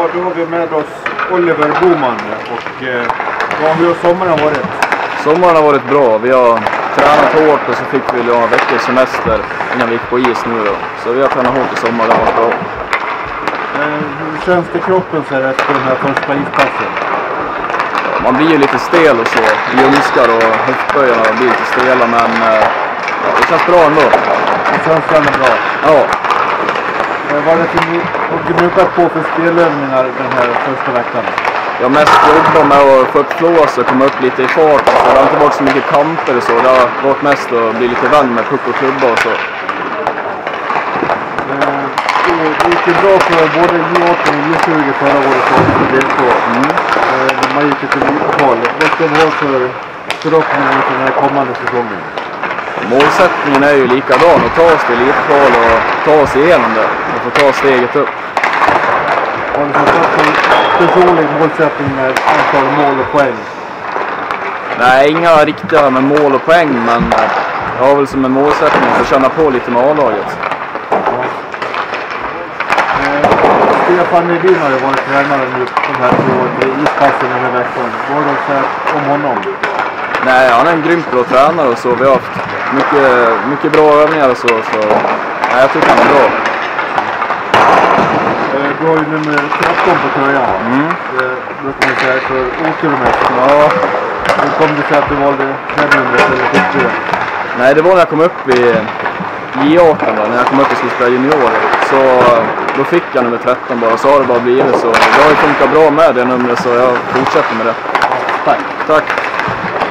då har vi med oss Oliver Boman och hur har sommaren varit? Sommaren har varit bra. Vi har tränat hårt och så fick vi några veckors semester innan vi gick på is nu då. Så vi har tränat hårt i sommar, det har varit bra. Hur känns det i kroppen så här efter de här första ispassen? Ja, man blir ju lite stel och så. Ljumskar och höftböjarna blir lite stela, men ja, det känns bra ändå. Det känns ändå bra? Ja. Vad är det som ni gnuggat på för spelövningar den här första veckan? Jag har mest jobbat med att få upp flås och komma upp lite i fart. Så det har inte varit så mycket kamper och så. Det har varit mest att bli lite vän med puck och klubba och så. Det gick ju bra för både J18 och J20 förra året och DK. Man gick till elitval. Vad ska man ha för förhoppningar för den här kommande säsongen? Målsättningen är ju likadan, att ta oss till elitval och ta oss igenom det. Och få ta steget upp. Har du fått en personlig målsättning med antal mål och poäng? Nej, inga riktiga med mål och poäng, men jag har väl som en målsättning att känna på lite med A-laget. Stefan Edin har ju varit tränare nu de här 2 åren i ispassen den här veckan. Vad har du sagt om honom? Nej, han är en grymt bra tränare och så. Vi har haft mycket bra övningar och så. Nej, jag tycker han är bra. Du har ju nummer 13 på tröjan. Det brukar man säga för åkermästare. Ja. Hur kom det sig att du valde det numret eller fick du det? Nej, det var när jag kom upp i J18 då, när jag kom upp och skulle spela junior. Så då fick jag nummer 13 bara, så har det bara blivit så. Det har ju funkat bra med det numret så jag fortsätter med det. Tack. Tack.